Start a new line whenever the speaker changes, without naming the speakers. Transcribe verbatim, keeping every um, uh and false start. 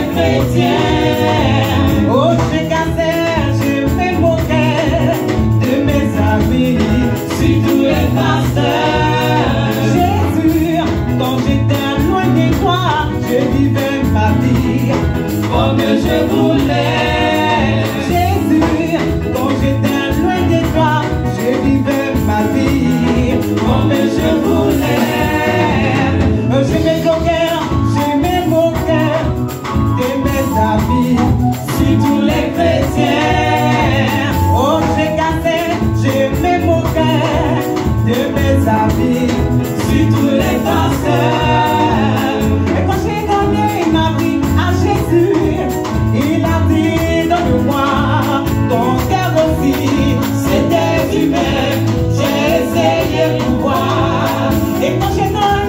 chrétiens.
Oh, j'ai cassé, j'ai fait mon cœur de mes amis,
Sur tous les pasteurs.
Jésus, quand j'étais loin de toi, je vivais ma vie
Comme je voulais.
Jésus, quand j'étais loin de toi, je vivais ma vie
Comme je voulais.
J'aimais ton cœur, j'aimais mon cœur de mes amis,
Sur tous les chrétiens.
oh j'ai cassé, j'aimais mon cœur de mes amis,
Sur tous les pasteurs.
et quand j'ai donné ma vie à Jésus, il a dit donne-moi ton cœur aussi.
C'était du même, j'ai essayé pour voir.
Et quand j'ai donné